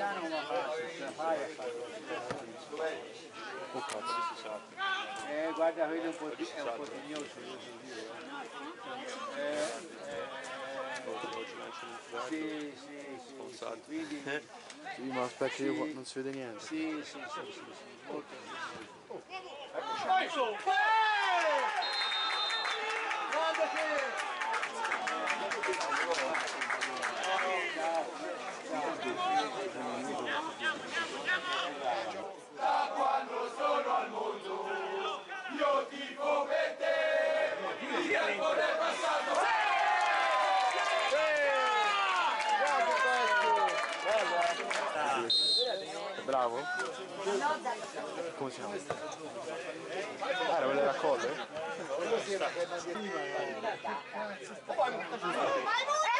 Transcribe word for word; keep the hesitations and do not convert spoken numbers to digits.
italiano come fa, ce la fai a fare. Oh cazzo si sa. Eh, guarda, quello è un po' di, è un po' dignoso, io ti dico. Eh, eh, sì, sì, sì, sì, quindi... Sì, ma aspetta, sì, io non si vede niente. Sì, sì, sì, sì, sì, molto dignoso. Grande che! Da quando sono al mondo io tifo per te, il tempo del passato. È bravo? Come si chiama? Ah, era quello della colle? Quello si era appena di prima. Vai,